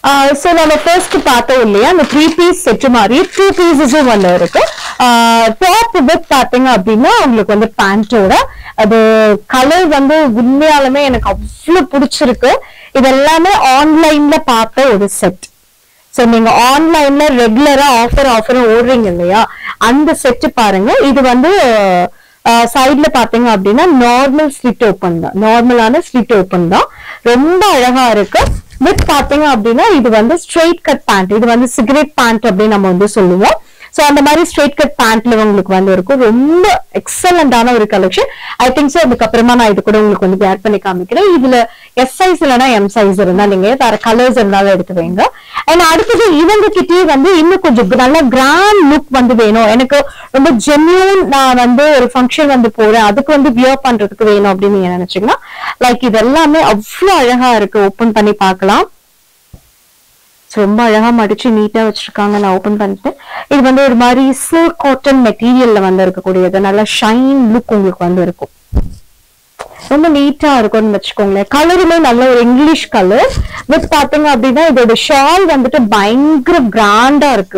So நம்ம first பார்த்தோம் இல்லையா அந்த 3 பீஸ் செட் மாதிரி 2 பீசஸும் வந்து இருக்கு. டாப் வித் பாத்தீங்க அப்படின்னா உங்களுக்கு வந்து பேண்டோட அது கலர் வந்து உண்மையாலுமே எனக்கு அவ்வளவு பிடிச்சிருக்கு. இது எல்லாமே ஆன்லைன்ல பார்த்த ஒரு செட். சோ நீங்க ஆன்லைன்ல ரெகுலரா ஆஃபர் ஓடுறீங்க இல்லையா அந்த செட் பாருங்க. இது வந்து சைட்ல பாத்தீங்க அப்படின்னா நார்மல் ஸ்லிட் ஓபன் தான், நார்மலான ஸ்லிட் ஓபன் தான், ரொம்ப அழகா இருக்கு. வித் பாத்தீங்க அப்படின்னா இது வந்து ஸ்ட்ரெயிட் கட் பேண்ட், இது வந்து சிகரெட் பேண்ட் அப்படின்னு நம்ம வந்து சொல்லுவோம். சோ அந்த மாதிரி ஸ்ட்ரெயிட் கட் பேண்ட்ல உங்களுக்கு வந்து இருக்கும். ரொம்ப எக்ஸலண்டான ஒரு கலெக்ஷன். ஐ திங்க் சோ அதுக்கப்புறமா நான் இது கூட உங்களுக்கு வந்து வேர் பண்ணி காமிக்கிறேன். இதுல எஸ் சைஸ் இல்லைன்னா எம் சைஸ் இருந்தா நீங்க வேற கலர்ஸ் இருந்தாலும் எடுத்து வைங்க. அண்ட் அடுத்தது இவங்க கிட்டே வந்து இன்னும் கொஞ்சம் நல்ல கிராண்ட் லுக் வந்து வேணும் எனக்கு, ரொம்ப ஜென்யூன் நான் வந்து ஒரு ஃபங்க்ஷன் வந்து போறேன் அதுக்கு வந்து வியர் பண்றதுக்கு வேணும் அப்படின்னு நீங்க நினைச்சீங்கன்னா லைக் இது எல்லாமே அவ்வளவு அழகா இருக்கு. ஓபன் பண்ணி பார்க்கலாம். ரொம்ப அழகா மடிச்சு நீட்டா வச்சிருக்காங்க. நான் ஓபன் பண்ணிட்டேன். இது வந்து ஒரு மாதிரி சில்க் காட்டன் மெட்டீரியல்ல வந்து இருக்கக்கூடியது. நல்ல ஷைன் லுக் உங்களுக்கு வந்து இருக்கும். ரொம்ப நீட்டா இருக்கும்னு வச்சுக்கோங்களேன். கலருமே நல்ல ஒரு இங்கிலீஷ் கலர். வித் பாத்தீங்க அப்படின்னா இதோட ஷால் வந்துட்டு பயங்கர கிராண்டா இருக்கு.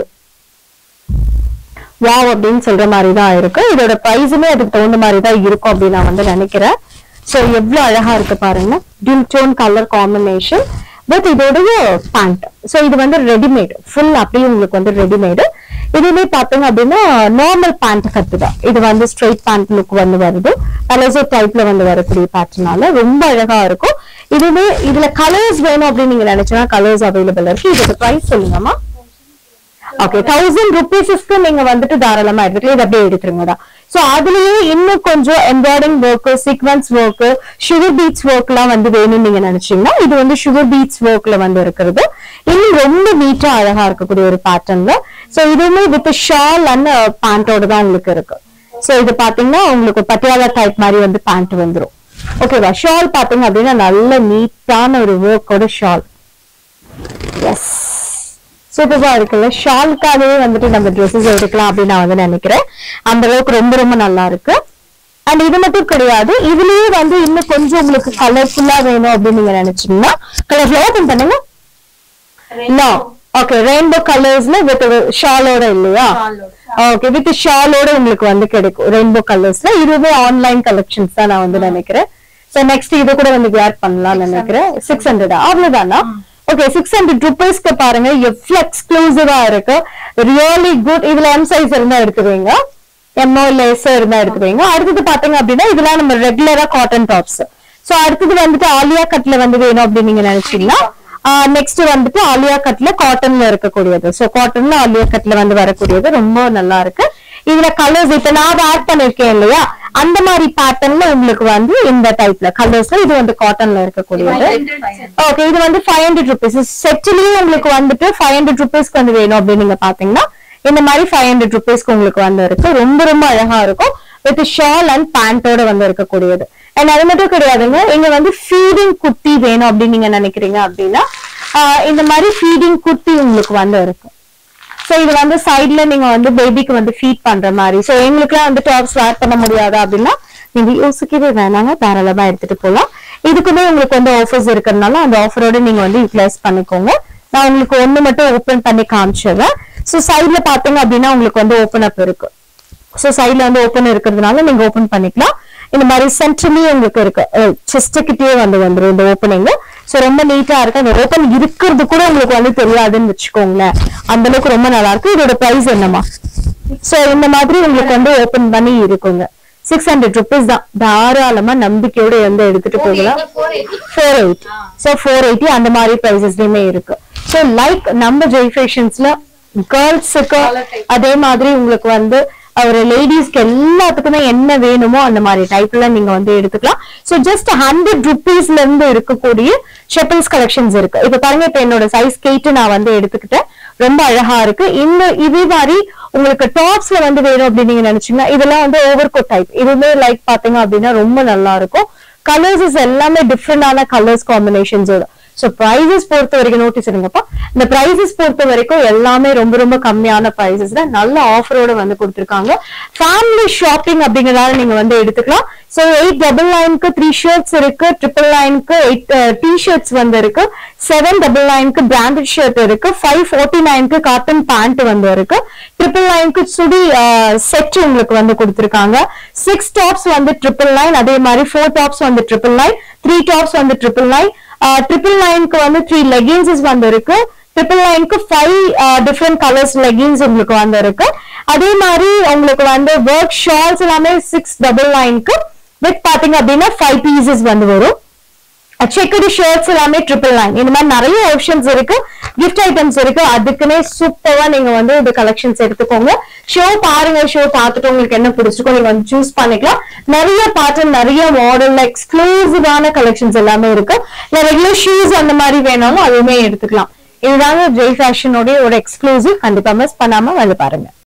வாவ் அப்படின்னு சொல்ற மாதிரிதான் இருக்கு. இதோட பிரைஸுமே அதுக்கு தகுந்த மாதிரிதான் இருக்கும் அப்படின்னு நான் வந்து நினைக்கிறேன். சோ எவ்வளவு அழகா இருக்கு பாருங்க. Dual tone colour combination but இதோடைய பேண்ட். சோ இது வந்து ரெடிமேட் ஃபுல் அப்படியே உங்களுக்கு வந்து ரெடிமேடு. இதுமே பாத்தீங்க அப்படின்னா நார்மல் பேண்ட் கட்டுதான். இது வந்து ஸ்ட்ரெயிட் பேண்ட் லுக் வந்து வருது. பலசோ டைப்ல வந்து வரக்கூடிய பேட்டர்னால ரொம்ப அழகா இருக்கும். இதுவே இதுல கலர்ஸ் வேணும் அப்படின்னு நீங்க நினைச்சா கலர்ஸ் அவைலபிள் இருக்கு. இதோட பிரைஸ் சொல்லுங்கம்மா. ஓகே 1000 rupeesக்கு நீங்க வந்துட்டு தாராளமா எடுத்துக்கலாம். இது அப்படியே எடுத்துருங்கடா. சோ அதுலயே இன்னும் கொஞ்சம் embroidering work, sequence work, sugar beads work எல்லாம் வந்து வேணும்னு நீங்க நினைச்சீங்கன்னா இது வந்து சுகர் பீட்ஸ் ஒர்க்ல வந்து இருக்கிறது. இன்னும் ரொம்ப நீட்டா அழகா இருக்கக்கூடிய ஒரு பேட்டர்ன்ல. சோ இதுவுமே வித் ஷால் அண்ட் பேண்டோட தான் உங்களுக்கு இருக்கு. சோ இது பாத்தீங்கன்னா உங்களுக்கு பட்டியாலா டைப் மாதிரி வந்து பேண்ட் வந்துடும். ஓகேவா. ஷால் பாத்தீங்க அப்படின்னா நல்ல நீட்டான ஒரு ஒர்க்கோட ஷால். எஸ் சூப்பரா இருக்குல்ல. ஷாலுக்காகவே வந்துட்டு நம்ம ட்ரெஸ்ஸஸ் எடுக்கலாம் அப்படின்னு நான் வந்து நினைக்கிறேன். அந்த அளவுக்கு ரொம்ப ரொம்ப நல்லா இருக்கு. அண்ட் இது மட்டும் கிடையாது, இதுலயே வந்து இன்னும் கொஞ்சம் உங்களுக்கு கலர்ஃபுல்லா வேணும் அப்படின்னு நீங்க நினைச்சீங்கன்னா கலர்ஃபுல்லா ஓபன் பண்ணுங்க. ஓகே ரெயின்போ கலர்ஸ்ல வித் ஷாலோட இல்லையா. ஓகே வித் ஷாலோட உங்களுக்கு வந்து கிடைக்கும் ரெயின்போ கலர்ஸ்ல. இதுவே ஆன்லைன் கலெக்ஷன்ஸ் தான் நான் வந்து நினைக்கிறேன். சோ நெக்ஸ்ட் இது கூட வந்து வேர் பண்ணலாம்னு நினைக்கிறேன். 600 அவ்வளவுதானா. ஓகே 600 rupeesக்கு பாருங்க எவ்வளவு எக்ஸ்க்ளூசிவா இருக்கு. Really good. இதுல எம் சைஸ் இருந்தா எடுத்துவீங்க, எம்ஓ லேஸ் இருந்தா எடுத்துவீங்க. அடுத்தது பாத்தீங்க அப்படின்னா இதெல்லாம் நம்ம ரெகுலரா காட்டன் டாப்ஸ். சோ அடுத்தது வந்துட்டு ஆலியா கட்ல வந்து வேணும் அப்படின்னு நீங்க நினைச்சீங்கன்னா நெக்ஸ்ட் வந்துட்டு ஆலியா கட்ல காட்டன்ல இருக்கக்கூடியது. சோ காட்டன்ல ஆலியா கட்ல வந்து வரக்கூடியது ரொம்ப நல்லா இருக்கு. இதுல கலர்ஸ் இப்ப நான் ஆட் பண்ணிருக்கேன் இல்லையா அந்த மாதிரி பேட்டர்ன்ல உங்களுக்கு வந்து இந்த டைப்ல கலர்ஸ்ல இது வந்து காட்டன்ல இருக்கக்கூடியது. ஓகே இது வந்து 500 rupees செட்லயே உங்களுக்கு வந்துட்டு 500 rupeesக்கு வந்து வேணும் அப்படின்னு நீங்க பாத்தீங்கன்னா இந்த மாதிரி 500 rupeesக்கு உங்களுக்கு வந்து இருக்கு. ரொம்ப ரொம்ப அழகா இருக்கும். வித் ஷால் அண்ட் பேண்டோட வந்து இருக்கக்கூடியது. அண்ட் அது மட்டும் கிடையாதுங்க, இங்க வந்து ஃபீடிங் குர்த்தி வேணும் அப்படின்னு நீங்க நினைக்கிறீங்க அப்படின்னா இந்த மாதிரி ஃபீடிங் குர்த்தி உங்களுக்கு வந்து இருக்கு. சோ இது வந்து சைட்ல நீங்க வந்து பேபிக்கு வந்து ஃபீட் பண்ற மாதிரி. சோ எங்களுக்குலாம் வந்து டாப்ஸ் வேர் பண்ண முடியாது அப்படின்னா நீங்க யோசிக்கவே வேணாங்க, தாராளமா எடுத்துட்டு போகலாம். இதுக்குமே உங்களுக்கு வந்து ஆஃபர்ஸ் இருக்கிறதுனால அந்த ஆஃபரோட நீங்க வந்து யூட்டிலைஸ் பண்ணிக்கோங்க. நான் உங்களுக்கு ஒண்ணு மட்டும் ஓபன் பண்ணி காமிச்சிடுறேன். சோ சைட்ல பாத்தீங்க அப்படின்னா உங்களுக்கு வந்து ஓபன் அப் இருக்கு. சோ சைட்ல வந்து ஓபன் இருக்கிறதுனால நீங்க ஓபன் பண்ணிக்கலாம். இந்த மாதிரி சென்டர்லயே உங்களுக்கு இருக்கு, செஸ்ட் கிட்டே வந்து வந்துடும் இந்த ஓப்பனிங். சோ ரொம்ப நீட்டா இருக்கு. அந்த ஓபன் இருக்கிறது கூட உங்களுக்கு வந்து தெரியாதுன்னு வச்சுக்கோங்களேன். அந்த அளவுக்கு ரொம்ப நல்லா இருக்கு. இதோட பிரைஸ் என்னமா. சோ இந்த மாதிரி உங்களுக்கு வந்து ஓபன் பண்ணி இருக்குங்க. 600 rupees தான். தாராளமா நம்பிக்கையோட வந்து எடுத்துட்டு போகலாம். 480. சோ 480 அந்த மாதிரி பிரைசஸ்லயுமே இருக்கு. சோ லைக் நம்ம ஜெய் ஃபேஷன்ஸ்ல கேர்ள்ஸுக்கு அதே மாதிரி உங்களுக்கு வந்து ஒரு லேடிஸ்க்கு எல்லாத்துக்குமே என்ன வேணுமோ அந்த மாதிரி டைப்ல நீங்க வந்து எடுத்துக்கலாம். சோ ஜஸ்ட் 100 rupeesல இருந்து இருக்கக்கூடிய ஷெப்பிள்ஸ் கலெக்ஷன்ஸ் இருக்கு. இப்ப பாருங்க, இப்ப என்னோட சைஸ் கேட்டு நான் வந்து எடுத்துக்கிட்டேன். ரொம்ப அழகா இருக்கு. இந்த இதே மாதிரி உங்களுக்கு டாப்ஸ்ல வந்து வேணும் அப்படின்னு நீங்க நினைச்சீங்கன்னா இதெல்லாம் வந்து ஓவர் கோட் டைப். இதுவுமே லைக் பாத்தீங்க அப்படின்னா ரொம்ப நல்லா இருக்கும். கலர்ஸ் எல்லாமே டிஃப்ரெண்டான கலர்ஸ் காம்பினேஷன்ஸோட. சோ பிரைசஸ் பொறுத்த வரைக்கும் நோட்டீஸ் எடுங்கப்பா. இந்த பிரைசஸ் பொறுத்த வரைக்கும் எல்லாமே ரொம்ப ரொம்ப கம்மியான பிரைசஸ்ல நல்ல ஆஃபரோட வந்து கொடுத்திருக்காங்க. ஃபேமிலி ஷாப்பிங் அப்படிங்கறதால நீங்க வந்து எடுத்துக்கலாம். சோ 899க்கு 3 ஷர்ட்ஸ் இருக்கு, 999க்கு 8 டி-ஷர்ட்ஸ் வந்து இருக்கு, 799க்கு பிராண்டட் ஷர்ட் இருக்கு, 549க்கு காட்டன் பேண்ட் வந்து இருக்கு, 999க்கு சுடி செட் உங்களுக்கு வந்து கொடுத்திருக்காங்க. 6 டாப்ஸ் வந்து 999, அதே மாதிரி 4 டாப்ஸ் வந்து 999, 3 டாப்ஸ் வந்து 999, 999க்கு வந்து 3 லெகின்ஸ் வந்து இருக்கு, 999க்கு 5 டிஃபரெண்ட் கலர்ஸ் லெகின்ஸ் உங்களுக்கு வந்து இருக்கு. அதே மாதிரி உங்களுக்கு வந்து ஒர்க் ஷால்ஸ் எல்லாமே 699க்கு வித் பாத்தீங்க அப்படின்னா 5 பீசஸ் வந்து வரும். செக்குடு ஷர்ட்ஸ் எல்லாமே 999. இந்த மாதிரி நிறைய ஆப்ஷன்ஸ் இருக்கு, கிஃப்ட் ஐட்டம்ஸ் இருக்கு. அதுக்குன்னே சூப்பரா நீங்க வந்து இந்த கலெக்ஷன்ஸ் எடுத்துக்கோங்க. ஷோ பாருங்க, ஷோ பார்த்துட்டு உங்களுக்கு என்ன பிடிச்சிருக்கோ நீங்க வந்து சூஸ் பண்ணிக்கலாம். நிறைய பேட்டர்ன், நிறைய மாடல், எக்ஸ்க்ளூசிவான கலெக்ஷன்ஸ் எல்லாமே இருக்கு. இல்ல ரெகுலர் ஷூஸ் அந்த மாதிரி வேணாலும் அதுவுமே எடுத்துக்கலாம். இதுதாங்க ஜெய் ஃபேஷனோட ஒரு எக்ஸ்க்ளூசிவ். கண்டிப்பா மிஸ் பண்ணாம வந்து பாருங்க.